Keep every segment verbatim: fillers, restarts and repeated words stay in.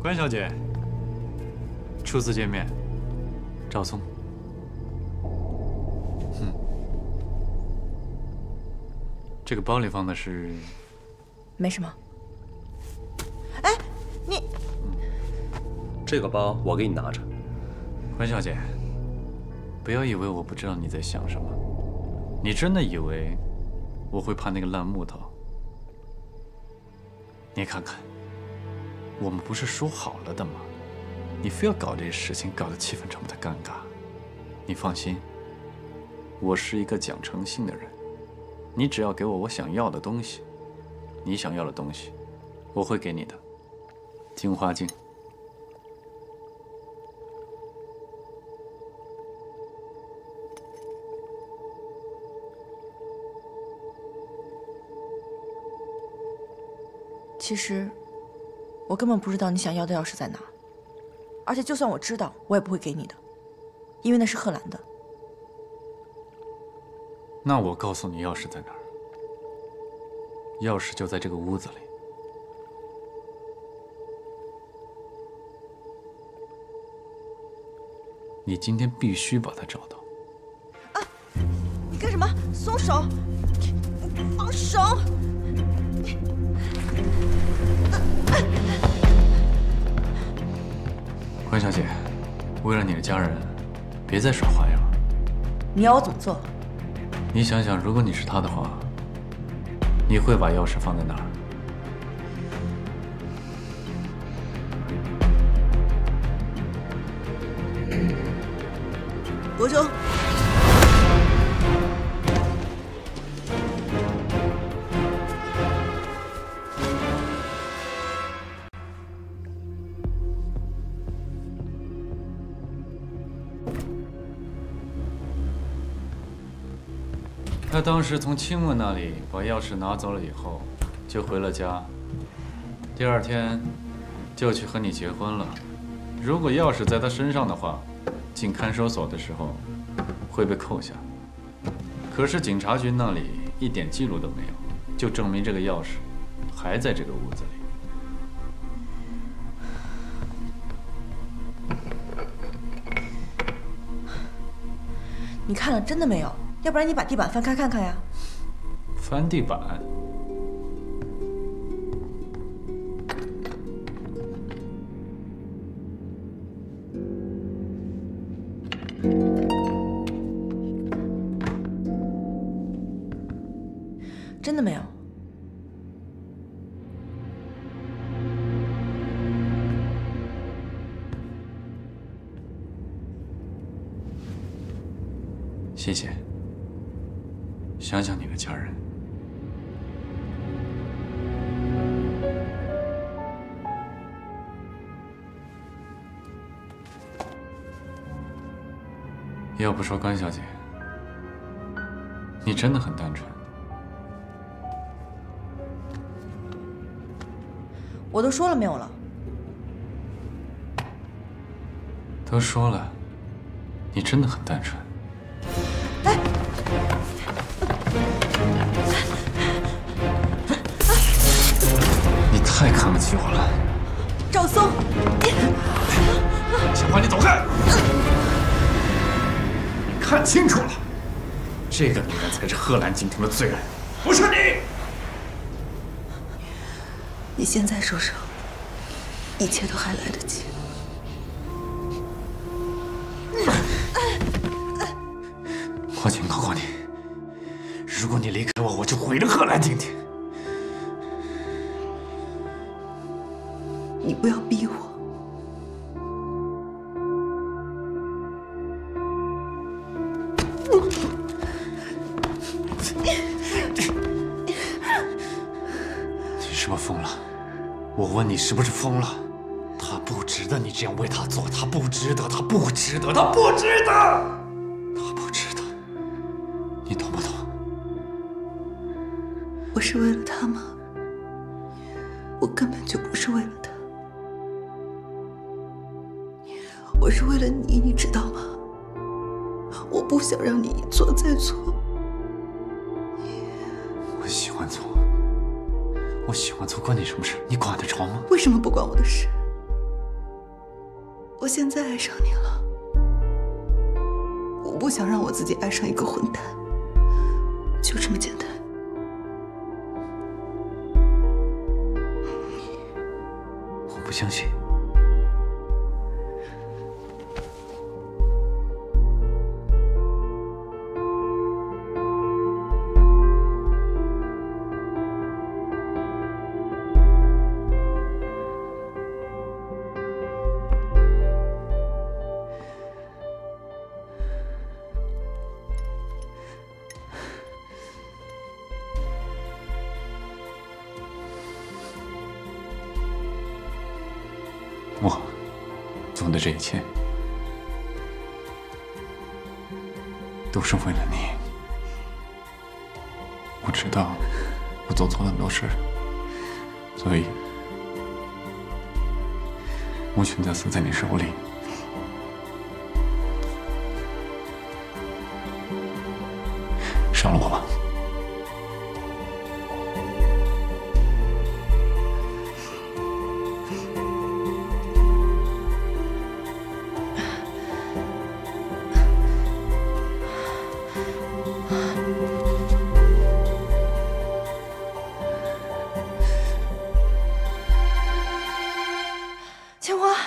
关小姐，初次见面，赵松。嗯，这个包里放的是？ 没什么。哎，你， 嗯，这个包我给你拿着。 关小姐，不要以为我不知道你在想什么。你真的以为我会怕那个烂木头？你看看，我们不是说好了的吗？你非要搞这些事情，搞得气氛这么的尴尬。你放心，我是一个讲诚信的人，你只要给我我想要的东西，你想要的东西，我会给你的。金花镜。 其实，我根本不知道你想要的钥匙在哪，而且就算我知道，我也不会给你的，因为那是贺兰的。 那我告诉你钥匙在哪儿，钥匙就在这个屋子里。你今天必须把它找到。 啊！你干什么？松手！放手！ 关小姐，为了你的家人，别再耍花样了。 你要我怎么做？ 你想想，如果你是他的话，你会把钥匙放在哪儿？ 国中。 他当时从青文那里把钥匙拿走了以后，就回了家。第二天就去和你结婚了。如果钥匙在他身上的话，进看守所的时候会被扣下。可是警察局那里一点记录都没有，就证明这个钥匙还在这个屋子里。 你看了真的没有？ 要不然你把地板翻开看看呀。 翻地板？ 真的没有。 谢谢。 想想你的家人。要不说关小姐，你真的很单纯。 我都说了没有了？ 都说了，你真的很单纯。 太看不起我了， 赵松！ 小花，你走开！你看清楚了，这个女人才是贺兰京城的最爱，不是你。 你现在收手，一切都还来得及。 我警告过你，如果你离开我，我就毁了贺兰京城。 你不要逼我！ 你是不是疯了？我问你是不是疯了？他不值得你这样为他做，他不值得，他不值得，他不值得，他不值得，你懂不懂？ 我是为了他吗？我根本就不是为了他。 我是为了你，你知道吗？我不想让你一错再错。 我喜欢错，我喜欢错，关你什么事？你管得着吗？ 为什么不关我的事？ 我现在爱上你了，我不想让我自己爱上一个混蛋，就这么简单。 我不相信。 我做的这一切，都是为了你。我知道我做错了很多事，所以我选择死在你手里。杀了我吧！ 清华，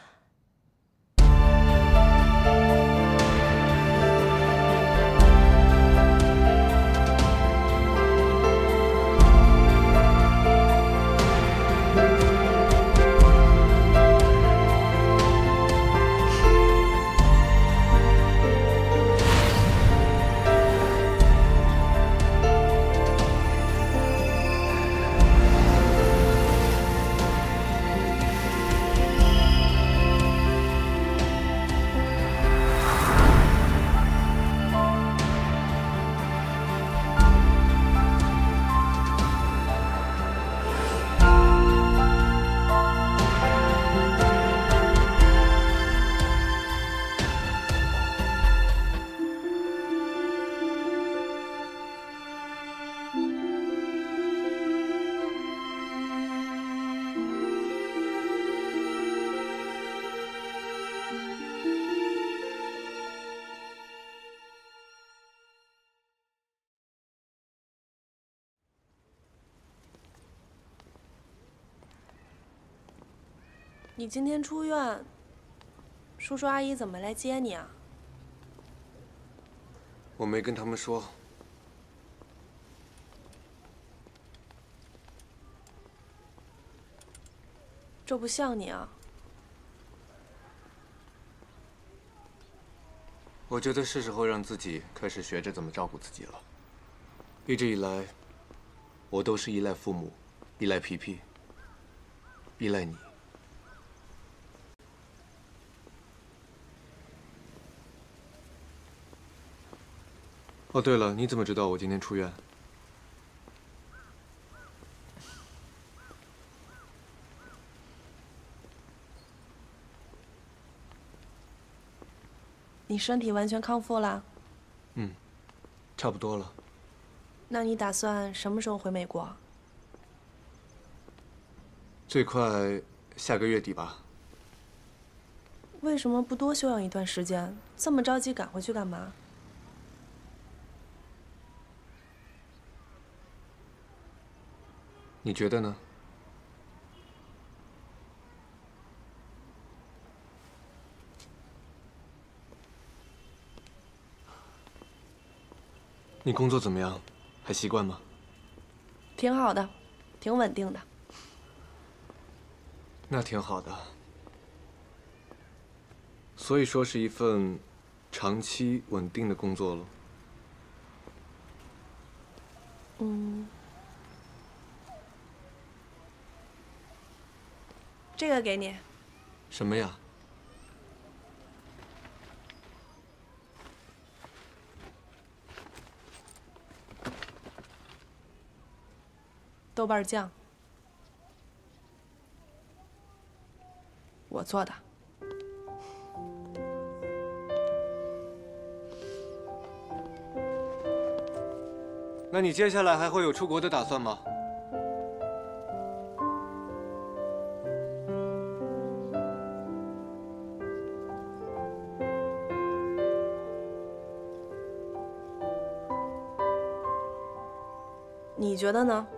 你今天出院，叔叔阿姨怎么来接你啊？ 我没跟他们说。 这不像你啊！ 我觉得是时候让自己开始学着怎么照顾自己了。一直以来，我都是依赖父母，依赖皮皮，依赖你。 哦，对了，你怎么知道我今天出院？ 你身体完全康复啦？ 嗯，差不多了。 那你打算什么时候回美国？ 最快下个月底吧。 为什么不多休养一段时间？这么着急赶回去干嘛？ 你觉得呢？你工作怎么样？还习惯吗？ 挺好的，挺稳定的。 那挺好的。所以说是一份长期稳定的工作了。 嗯。 这个给你。 什么呀？ 豆瓣酱，我做的。 那你接下来还会有出国的打算吗？ 你觉得呢？